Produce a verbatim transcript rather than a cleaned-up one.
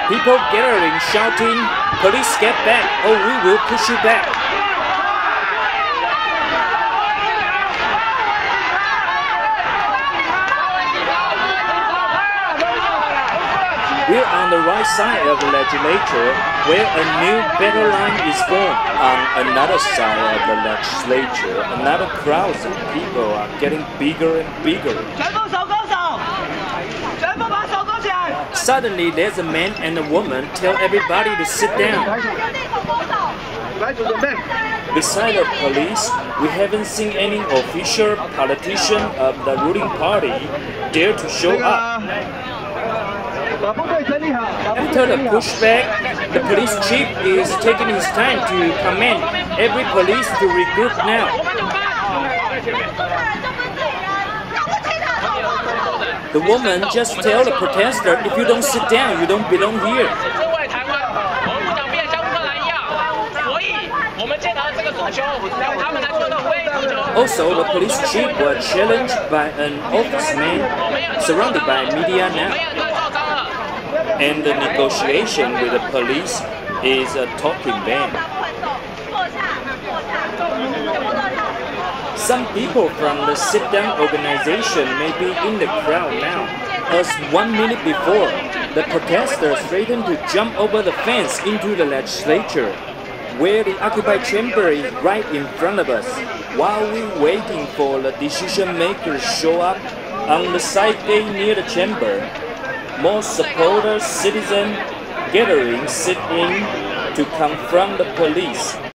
People gathering, shouting, "Police, get back, or we will push you back." We're on the right side of the legislature, where a new battle line is formed. On another side of the legislature, another crowds of people are getting bigger and bigger. Suddenly, there's a man and a woman tell everybody to sit down. Beside the police, we haven't seen any official politician of the ruling party dare to show up. After the pushback, the police chief is taking his time to command every police to regroup now. The woman just tell the protester, if you don't sit down, you don't belong here. Also, the police chief was challenged by an officeman surrounded by media now. And the negotiation with the police is a talking ban. Some people from the sit-down organization may be in the crowd now, as one minute before, the protesters threatened to jump over the fence into the legislature, where the occupied chamber is right in front of us, while we're waiting for the decision makers show up on the side gate near the chamber. More supporters, citizens gathering sit in to confront the police.